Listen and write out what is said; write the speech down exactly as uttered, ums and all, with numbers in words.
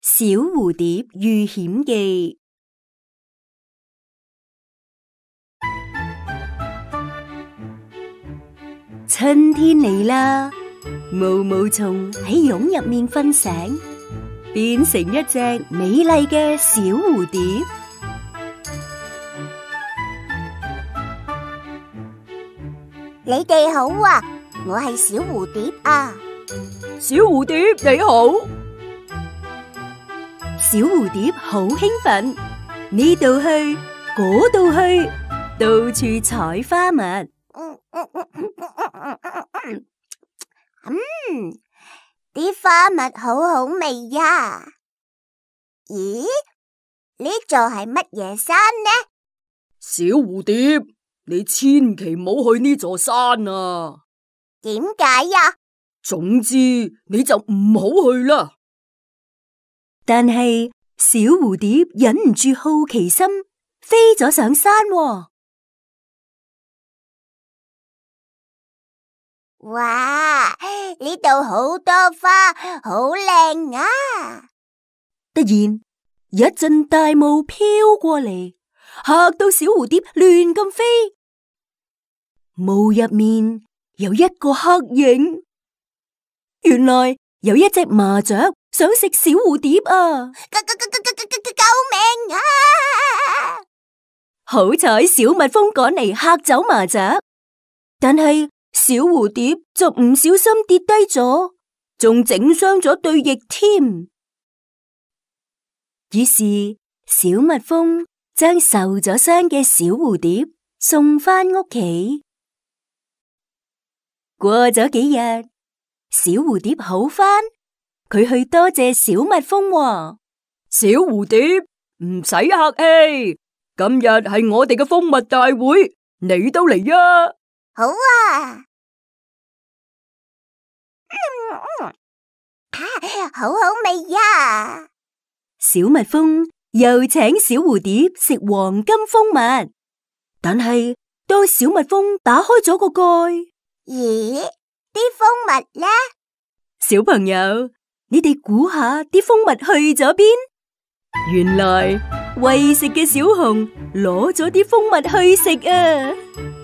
小蝴蝶遇險記。春天嚟啦，毛毛蟲喺蛹入面瞓醒，變成一隻美麗嘅小蝴蝶。 你哋好啊，我係小蝴蝶啊。 小蝴蝶你好。 小蝴蝶好興奮，呢度去，嗰度去，到處採花蜜。 嗯，啲花蜜好好味呀。咦，呢座係乜嘢山呢？ 小蝴蝶，你千祈唔好去呢座山啊！ 點解呀？ 總之你就唔好去啦。 但係小蝴蝶忍唔住好奇心，飛咗上山喎。 哇！呢度好多花，好靚啊！ 突然一陣大霧飄過嚟，嚇到小蝴蝶亂咁飛。霧入面有一個黑影，原來有一隻麻雀想食小蝴蝶啊！ 救命啊！ 好彩小蜜蜂趕嚟嚇走麻雀，但係小蝴蝶就唔小心跌低咗，仲整傷咗對翼添。於是小蜜蜂將受咗傷嘅小蝴蝶送返屋企。過咗幾日，小蝴蝶好返，佢去多謝小蜜蜂喎。 小蝴蝶，唔使客氣，今日係我哋嘅蜂蜜大會，你都嚟啊！ 好啊！嗯嗯啊，好好味呀！ 小蜜蜂又請小蝴蝶食黃金蜂蜜，但係當小蜜蜂打開咗個蓋， 咦？啲蜂蜜呢？ 小朋友，你哋估下啲蜂蜜去咗邊？原來餵食嘅小熊攞咗啲蜂蜜去食啊！